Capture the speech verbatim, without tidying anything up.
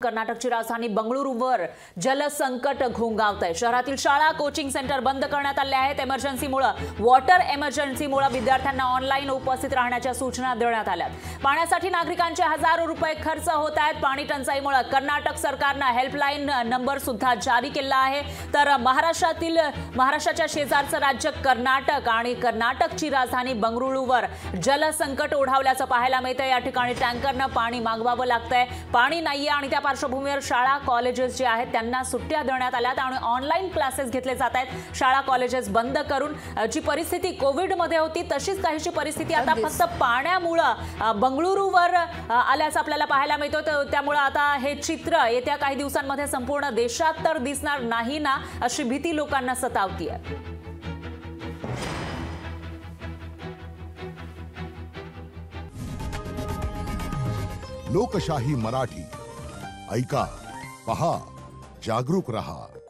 कर्नाटकची राजधानी बंगळुरूवर जलसंकट घोंगावतंय। शहरातील शाळा कोचिंग सेंटर बंद करण्यात आले आहेत। इमर्जन्सीमुळे वॉटर इमर्जन्सीमुळे विद्यार्थ्यांना ऑनलाईन उपस्थित राहण्याच्या सूचना देण्यात आल्या। पाण्यासाठी नागरिकांचे हजारो रुपये खर्च होत आहेत। पाणी टंचाईमुळे कर्नाटक सरकारने हेल्पलाईन नंबर सुद्धा जारी केला आहे। तर महाराष्ट्रातील महाराष्ट्राच्या शेजारचं राज्य कर्नाटक आणि कर्नाटकची राजधानी बंगळुरूवर जलसंकट ओढावल्याचं पाहायला मिळतंय। या ठिकाणी टँकरनं पाणी मागवावं लागतंय, पाणी नाहीये आणि त्या पार्श्वभूमीवर शाळा कॉलेजेस जे आहेत त्यांना सुट्ट्या देण्यात आल्यात आणि ऑनलाईन क्लासेस घेतले जात आहेत। शाळा कॉलेजेस बंद करून जी परिस्थिती कोविड मध्ये होती तशीच काहीशी परिस्थिती आता फक्त पाण्यामुळे बंगळुरूवर आल्याचं आपल्याला पाहायला मिळतं। त्यामुळे आता हे चित्र येत्या काही दिवसांमध्ये संपूर्ण देशात तर दिसणार नाही ना, अशी भीती लोकांना सतावतीये। लोकशाही मराठी ऐका, पहा, जागरूक रहा।